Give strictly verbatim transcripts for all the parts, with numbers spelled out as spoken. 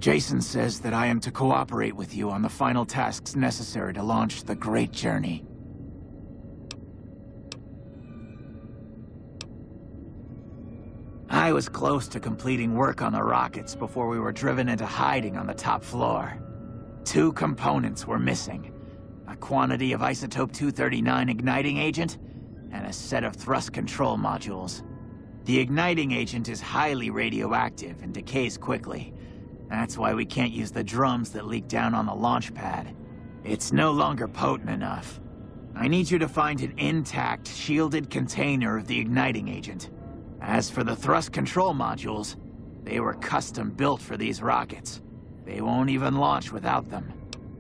Jason says that I am to cooperate with you on the final tasks necessary to launch the Great Journey. I was close to completing work on the rockets before we were driven into hiding on the top floor. Two components were missing. A quantity of isotope two thirty-nine igniting agent, and a set of thrust control modules. The igniting agent is highly radioactive and decays quickly. That's why we can't use the drums that leak down on the launch pad. It's no longer potent enough. I need you to find an intact, shielded container of the igniting agent. As for the thrust control modules, they were custom built for these rockets. They won't even launch without them.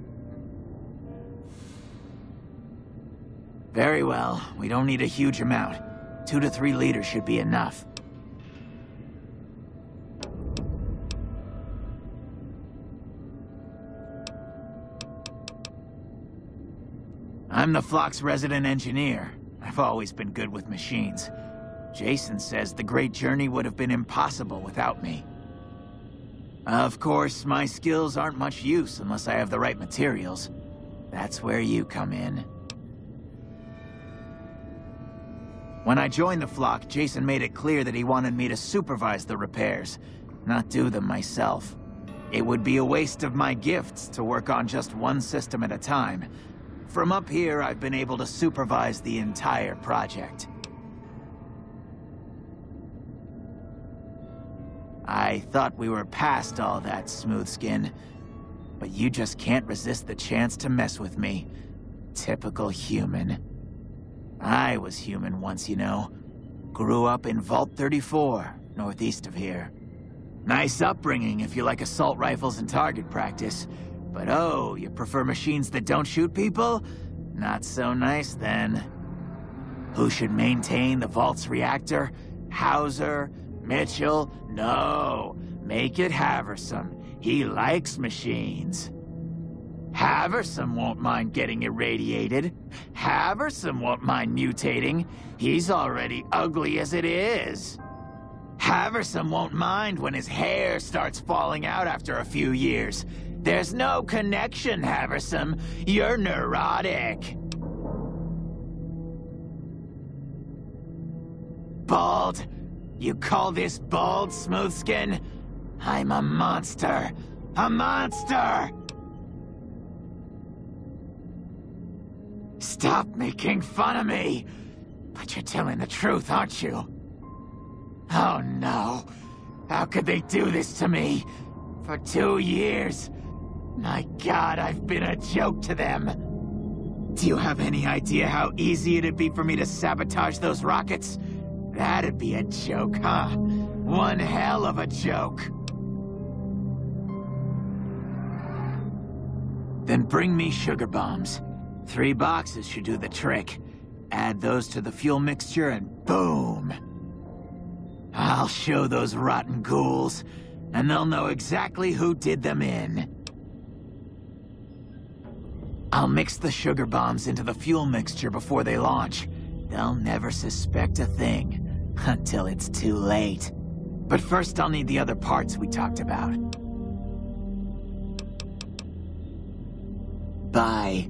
Very well, we don't need a huge amount. Two to three liters should be enough. I'm the Flock's resident engineer. I've always been good with machines. Jason says the Great Journey would have been impossible without me. Of course, my skills aren't much use unless I have the right materials. That's where you come in. When I joined the Flock, Jason made it clear that he wanted me to supervise the repairs, not do them myself. It would be a waste of my gifts to work on just one system at a time. From up here, I've been able to supervise the entire project. I thought we were past all that, Smoothskin. But you just can't resist the chance to mess with me. Typical human. I was human once, you know. Grew up in Vault thirty-four, northeast of here. Nice upbringing if you like assault rifles and target practice. But oh, you prefer machines that don't shoot people? Not so nice then. Who should maintain the Vault's reactor? Hauser? Mitchell? No. Make it Haversam. He likes machines. Haversam won't mind getting irradiated. Haversam won't mind mutating. He's already ugly as it is. Haversam won't mind when his hair starts falling out after a few years. There's no connection, Haversam. You're neurotic. Bald? You call this bald, Smoothskin? I'm a monster. A monster! Stop making fun of me! But you're telling the truth, aren't you? Oh no. How could they do this to me? For two years. My God, I've been a joke to them. Do you have any idea how easy it'd be for me to sabotage those rockets? That'd be a joke, huh? One hell of a joke. Then bring me sugar bombs. Three boxes should do the trick. Add those to the fuel mixture and boom! I'll show those rotten ghouls, and they'll know exactly who did them in. I'll mix the sugar bombs into the fuel mixture before they launch. They'll never suspect a thing, until it's too late. But first I'll need the other parts we talked about. Bye.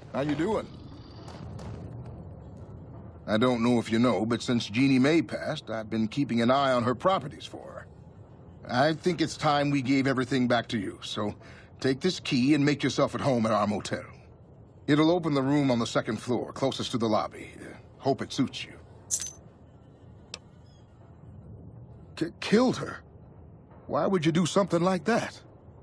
How you doing? I don't know if you know, but since Jeannie May passed, I've been keeping an eye on her properties for her. I think it's time we gave everything back to you, so take this key and make yourself at home at our motel. It'll open the room on the second floor, closest to the lobby. Uh, hope it suits you. K- killed her? Why would you do something like that?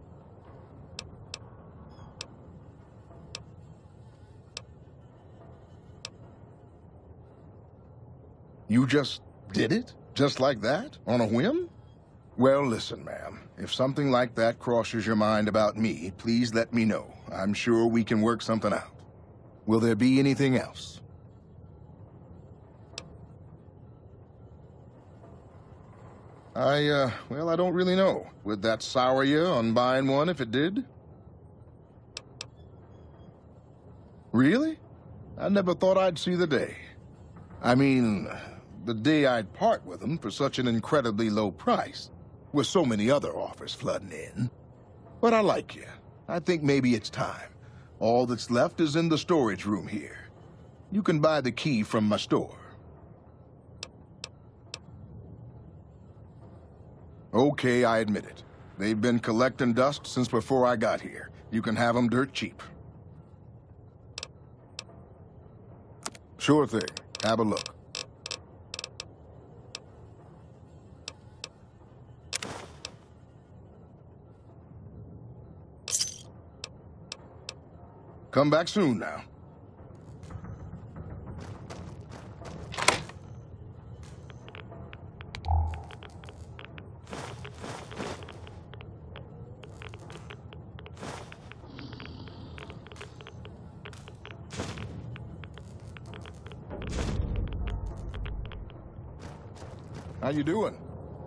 You just did it? Just like that? On a whim? Well, listen, ma'am. If something like that crosses your mind about me, please let me know. I'm sure we can work something out. Will there be anything else? I, uh, well, I don't really know. Would that sour you on buying one if it did? Really? I never thought I'd see the day. I mean, the day I'd part with them for such an incredibly low price, with so many other offers flooding in. But I like you. I think maybe it's time. All that's left is in the storage room here. You can buy the key from my store. Okay, I admit it. They've been collecting dust since before I got here. You can have them dirt cheap. Sure thing. Have a look. Come back soon now. How you doing?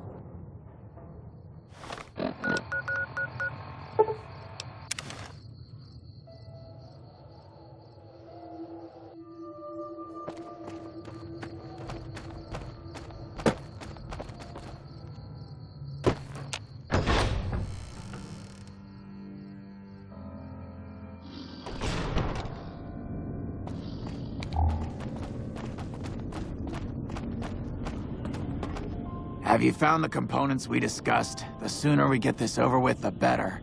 Have you found the components we discussed? The sooner we get this over with, the better.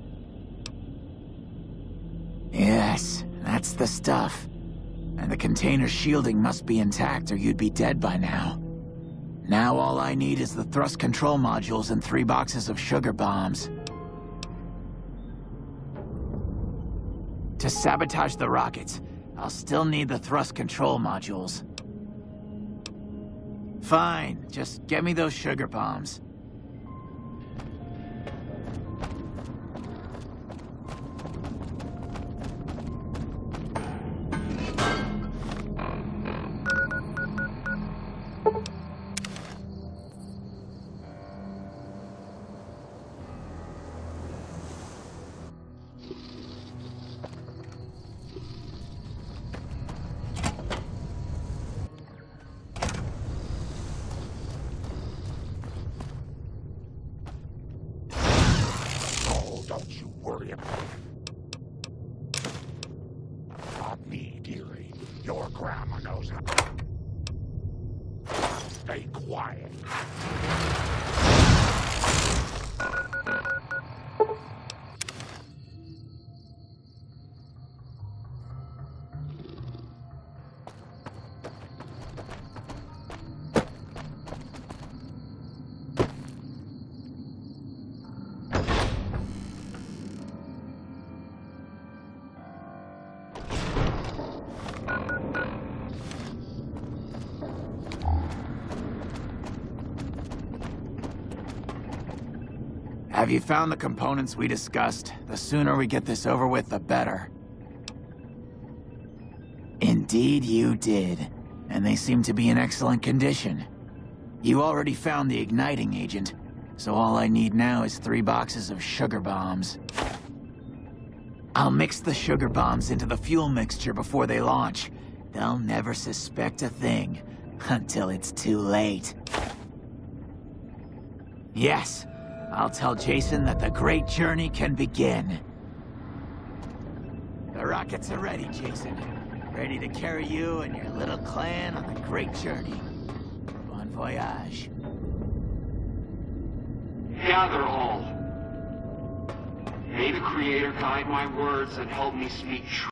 Yes, that's the stuff. And the container's shielding must be intact or you'd be dead by now. Now all I need is the thrust control modules and three boxes of sugar bombs. To sabotage the rockets, I'll still need the thrust control modules. Fine, just get me those sugar bombs. Don't you worry about it. Not me, dearie. Your grandma knows how. Stay quiet. Have you found the components we discussed? The sooner we get this over with, the better. Indeed you did. And they seem to be in excellent condition. You already found the igniting agent, so all I need now is three boxes of sugar bombs. I'll mix the sugar bombs into the fuel mixture before they launch. They'll never suspect a thing, until it's too late. Yes, I'll tell Jason that the great journey can begin. The rockets are ready, Jason. ready to carry you and your little clan on a great journey. Bon voyage. Gather all. May the Creator guide my words and help me speak truth.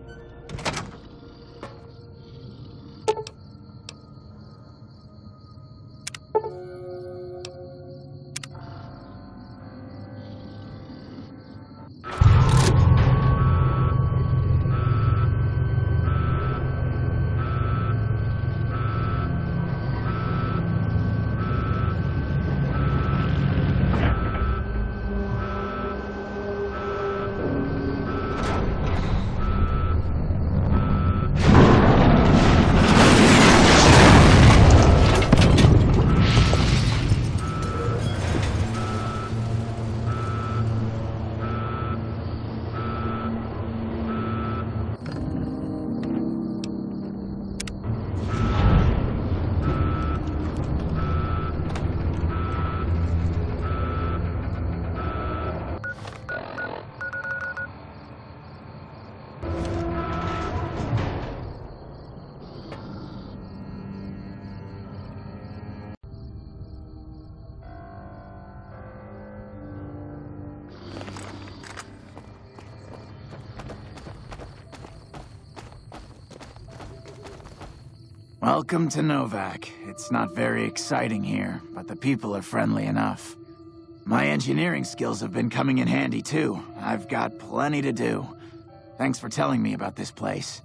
Welcome to Novac. It's not very exciting here, but the people are friendly enough. My engineering skills have been coming in handy too. I've got plenty to do. Thanks for telling me about this place.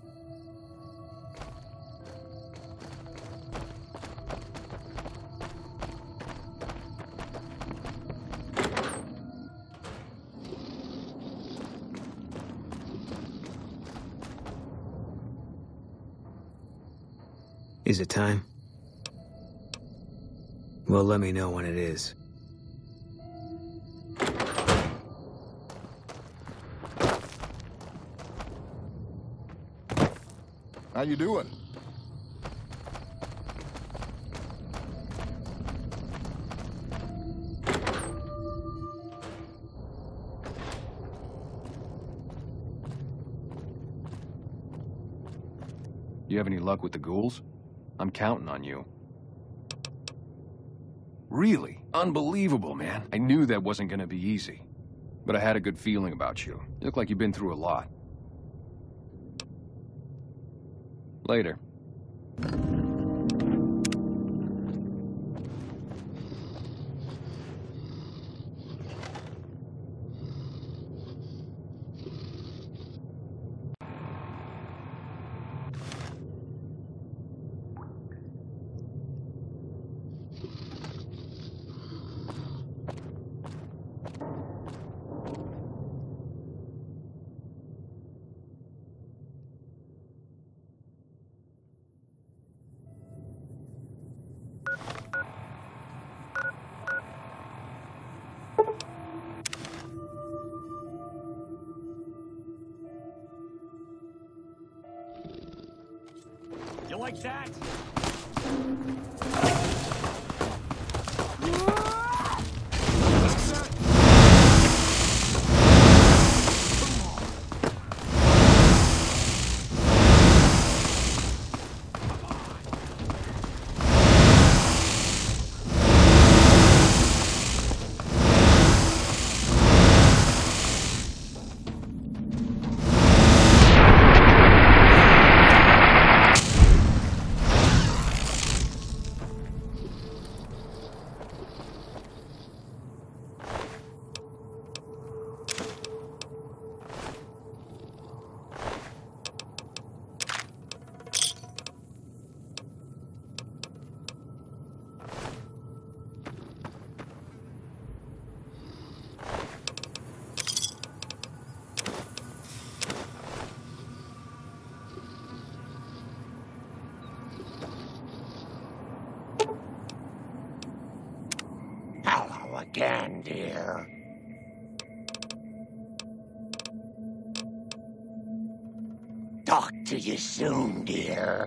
Is it time? Well, let me know when it is. How you doing? You have any luck with the ghouls? I'm counting on you. Really? Unbelievable, man. I knew that wasn't gonna be easy. But I had a good feeling about you. You look like you've been through a lot. Later. You like that? Hello again, dear. Talk to you soon, dear.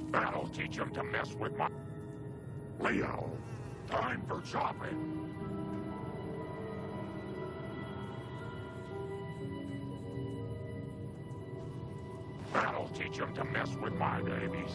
That'll teach him to mess with my... Leo, time for shopping. That'll teach him to mess with my babies.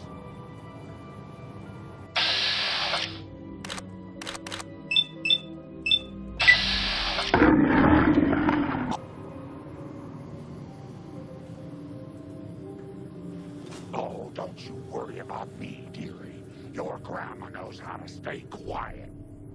Oh, don't you worry about me, dearie. Your grandma knows how to stay quiet.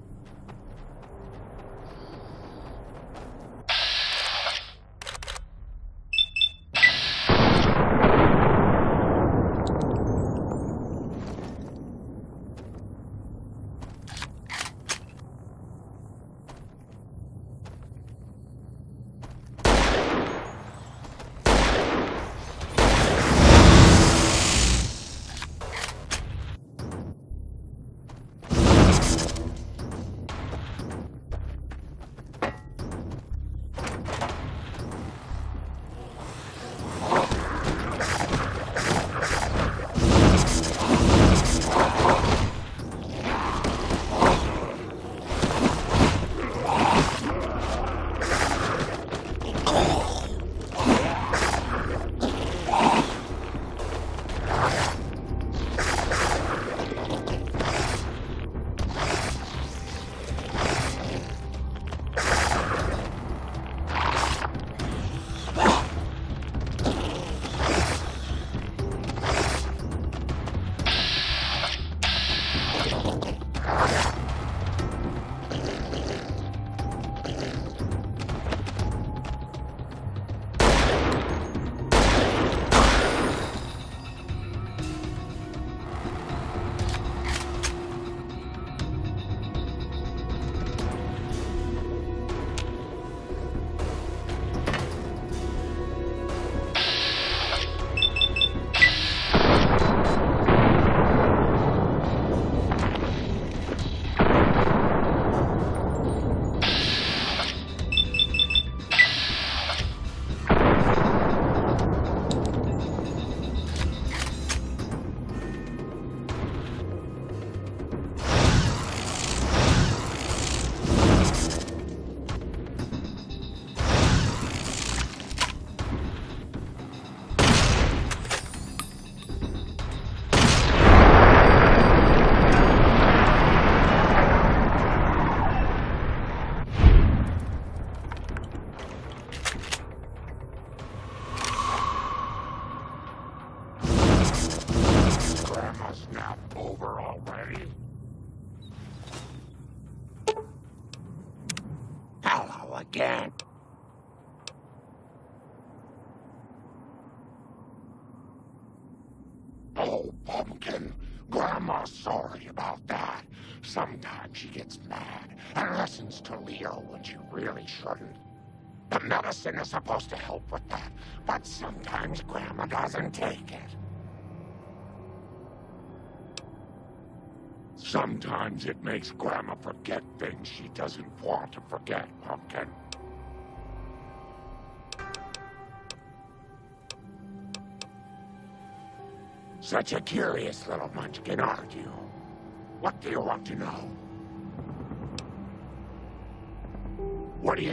Again. Oh, Pumpkin. Grandma's sorry about that. Sometimes she gets mad and listens to Leo when she really shouldn't. The medicine is supposed to help with that, but sometimes Grandma doesn't take it. Sometimes it makes Grandma forget things she doesn't want to forget, Pumpkin. Such a curious little munchkin, aren't you? What do you want to know? What do you...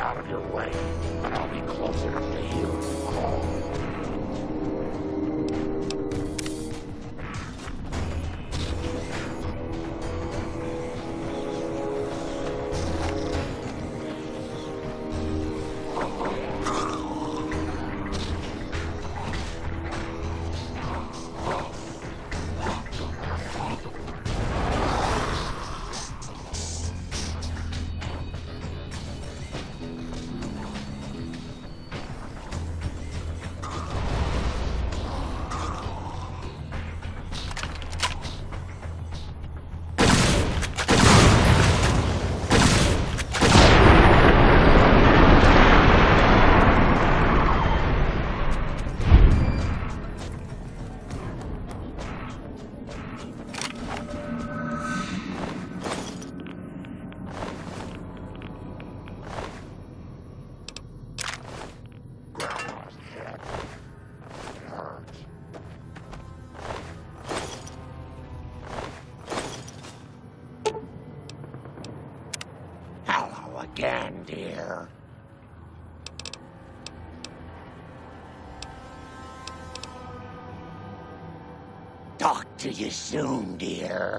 out of your way, and I'll be close enough to hear you call. Again, dear. Talk to you soon, dear.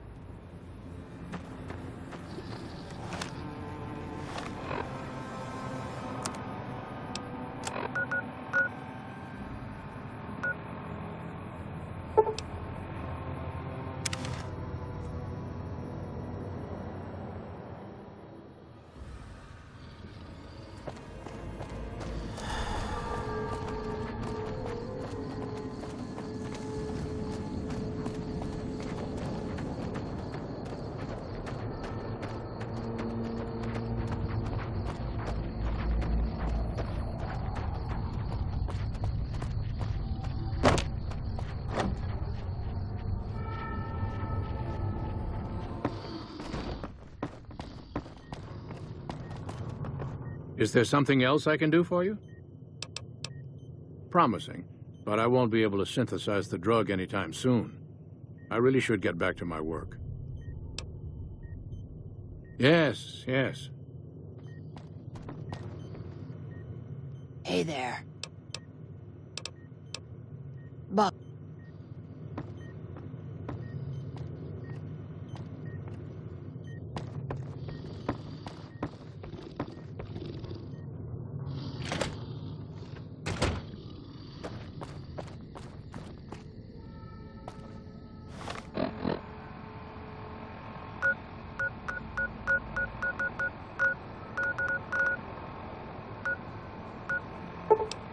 Is there something else I can do for you? Promising, but I won't be able to synthesize the drug anytime soon. I really should get back to my work. Yes, yes. Hey there. Buck. You